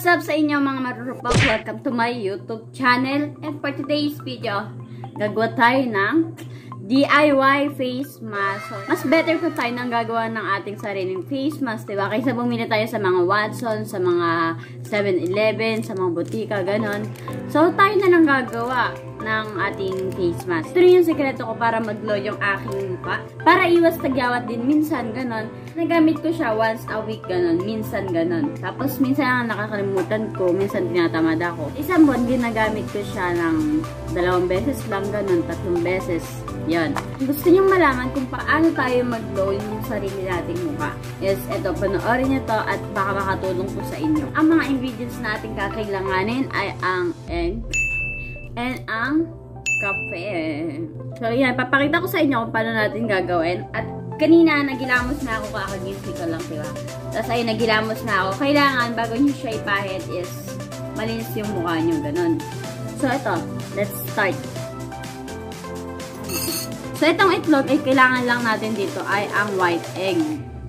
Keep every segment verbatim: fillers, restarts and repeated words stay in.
up sa inyo mga marurupok? Welcome to my YouTube channel. And for today's video, gagawa tayo ng D I Y face mask. So, mas better kung tayo nang gagawa ng ating sariling face mask, diba? Kaysa bumili tayo sa mga Watson, sa mga seven eleven, sa mga butika, ganon. So, tayo na lang gagawa ng ating face mask. Ito rin yung sekreto ko para mag-glow yung aking mukha. Para iwas tagyawat din, minsan ganon. Nagamit ko siya once a week, ganon. Minsan ganon. Tapos, minsan ang nakakalimutan ko, minsan tinatamad ako. Isang buwan din nagamit ko siya ng dalawang beses lang, ganon, tatlong beses. Yan. Gusto nyo malaman kung paano tayo mag-glow yung sarili nating mukha. Yes, eto, panoorin nyo to at baka makatulong po sa inyo. Ang mga ingredients natin kakailanganin ay ang egg and ang kape. So, yan. Papakita ko sa inyo kung paano natin gagawin. At kanina, nagilamos na ako, kakagising ko lang, diba? Tapos, ayun, nagilamos na ako. Kailangan, bago nyo siya ipahit is malinis yung mukha nyo, ganun. So, ito. Let's start. So, itong itlog ay kailangan lang natin dito ay ang white egg.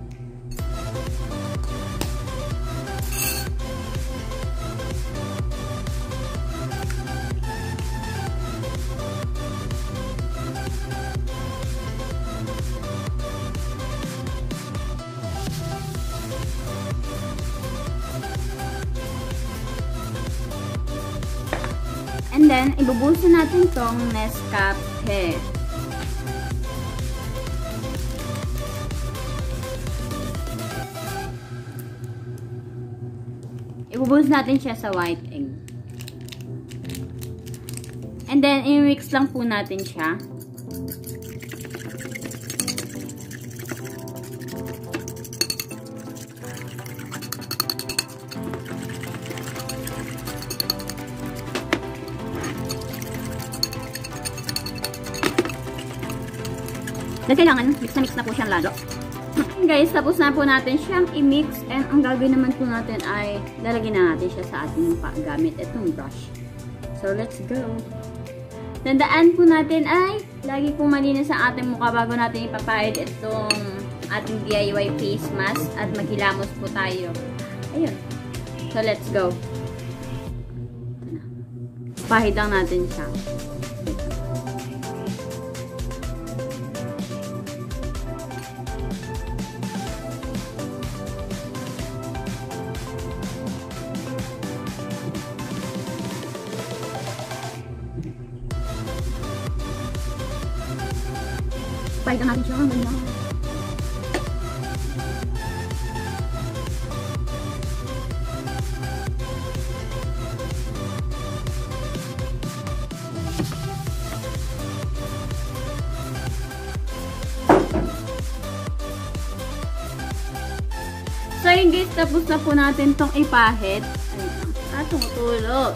And then, ibubuhos natin tong Nescafe. Ibubuhos natin siya sa white egg. And then, i-mix lang po natin siya. Then, kailangan mix na mix na po siyang lalo. Guys, tapos na po natin siyang i-mix and ang gagawin naman po natin ay lalagyan na natin siya sa ating mukha gamit itong brush. So, let's go! Tandaan po natin ay lagi pong malinis ang ating mukha bago natin ipapahid itong ating D I Y face mask at maghilamos po tayo. Ayun. So, let's go! Pahid lang natin siya. Pahid natin siya. Ganyan. So yun guys, tapos na po natin tong ipahid. Ah, tumutulog.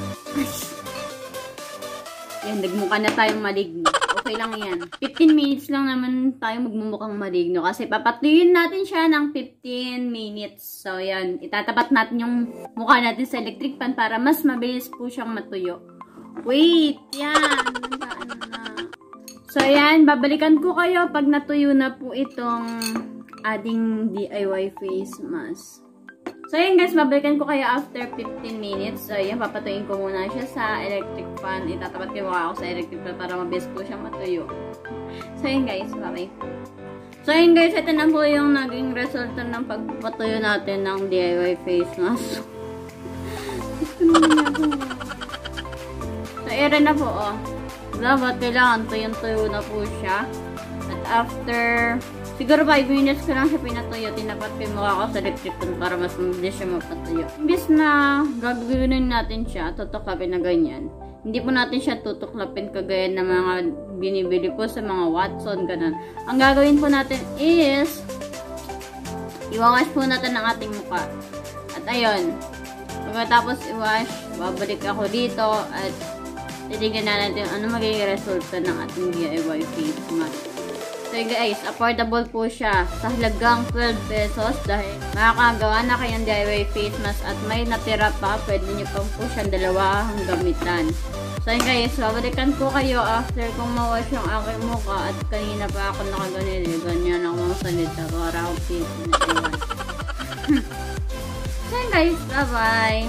Yan, nagmukha na tayong maligno. Okay lang yan. fifteen minutes lang naman tayo magmumukhang maligno. Kasi papatuyuin natin siya ng fifteen minutes. So, yan. Itatapat natin yung mukha natin sa electric fan para mas mabilis po siyang matuyo. Wait! Yan. Ano na. So, yan. Babalikan ko kayo pag natuyo na po itong ating D I Y face mask. So, yan guys, babalikan ko kayo after fifteen minutes. So, yan, papatuyin ko muna siya sa electric fan. Itatapat ko mukha ako sa electric fan para mabilis po siyang matuyo. So, yan guys, bye. So, yan guys, ito na po yung naging resulta ng pagpatuyo natin ng D I Y face mask. Gusto naman niya po. So, ere na po, oh. Dapat kailangan tuyong-tuyo na po siya. At after siguro five minutes ko lang siya pinatuyo. Tinapat ko yung mukha ko sa electric fan para mas mabilis siya mapatuyo. Imbis na gagawin natin siya, tutuklapin na ganyan. Hindi po natin siya tutuklapin kagaya ng mga binibili po sa mga Watson, ganun. Ang gagawin po natin is i-wash po natin ang ating mukha. At ayun, pagkatapos i-wash, babalik ako dito at titignan na natin ano magiging resulta ng ating D I Y face mask. So guys, affordable po siya sa halagang twelve pesos dahil makakagawa na kayong D I Y face mask at may natira pa, pwede nyo pa po siyang dalawang gamitan. So guys, babalikan ko kayo after kung mawash yung aking mukha at kanina pa ako nakaganili. Ganyan ako mga salita para ako face na iwan. So guys. Bye-bye.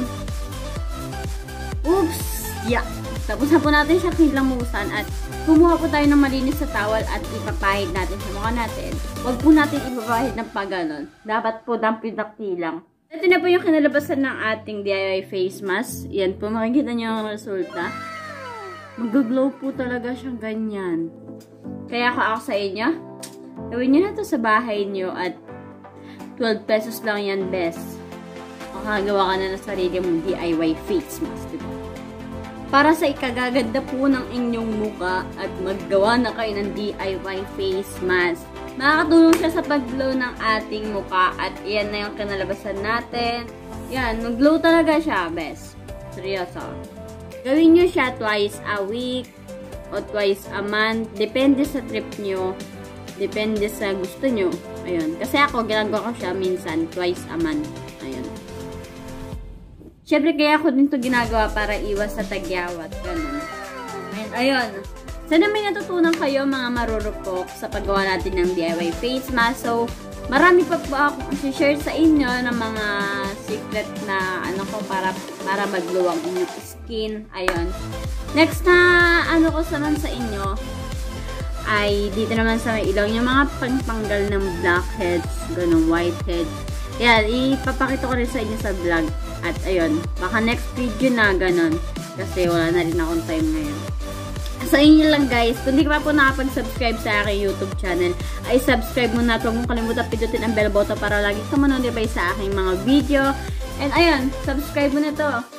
Oops. Yeah. Tapos na po natin siya kilamusan at kumuha po tayo ng malinis sa towel at ipapahid natin sa mukha natin. Huwag po natin ipapahid ng paganon. Dapat po dampi-dakti lang. Ito na po yung kinalabasan ng ating D I Y face mask. Yan po, makikita nyo ang resulta. Mag-glow po talaga siyang ganyan. Kaya ako ako sa inyo, gawin nyo na to sa bahay nyo at twelve pesos lang yan, best. Makagawa ka na ng sarili mong D I Y face mask, diba? Para sa ikagaganda po ng inyong muka at maggawa na kayo ng D I Y face mask. Makakatulong siya sa pag-glow ng ating muka at iyan na yung kinalabasan natin. Yan, mag-glow talaga siya, best. Seryoso. Gawin nyo siya twice a week o twice a month. Depende sa trip nyo. Depende sa gusto nyo. Ayun. Kasi ako, ginagawa ko siya minsan twice a month. Ayun. Siyempre, kaya ako din ito ginagawa para iwas sa tagyawat. Ganun. Ayun. Ayun. Sana may natutunan kayo mga marurupok sa paggawa natin ng D I Y face mask. So, marami pa po akong share sa inyo ng mga secret na ano ko para para mag-glow ang inyong skin. Ayun. Next na ano ko naman sa inyo ay dito naman sa may ilaw yung mga pangtanggal ng blackheads, ganun, whiteheads. Yan, ipapakita ko rin sa inyo sa vlog. At ayun, baka next video na ganun. Kasi wala na rin akong time ngayon. Sa inyo lang guys, kung di ka pa po nakapag-subscribe sa aking YouTube channel, ay subscribe muna at huwag mong kalimutan pindutin ang bell button para lagi ka manonotify sa aking mga video. And ayun, subscribe mo na to.